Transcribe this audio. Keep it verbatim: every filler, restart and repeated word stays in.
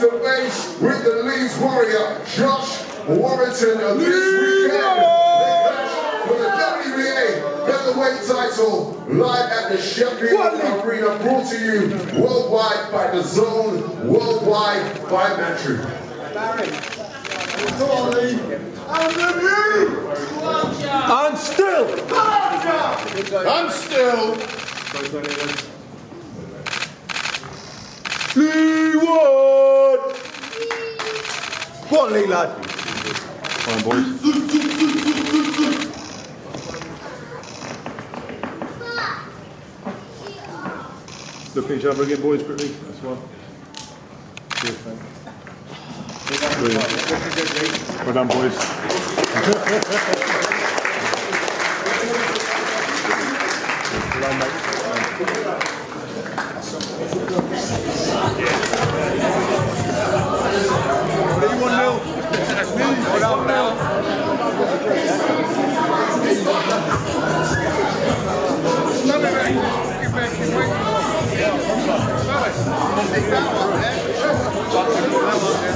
the base with the Leeds Warrior, Josh Warrington, and this weekend they clash for the W B A featherweight title live at the Sheffield Arena, brought to you worldwide by the Zone, worldwide by Matru. Come on, Leigh. And the new. And still. And still. Leigh won. Go on, Leigh, lad. Come on, boys. Look at each other again, boys, quickly. That's one. Cheers, mate. Brilliant. Well done, boys. Well done, mate. one nil. That's me. Well done, now. Get back, get back.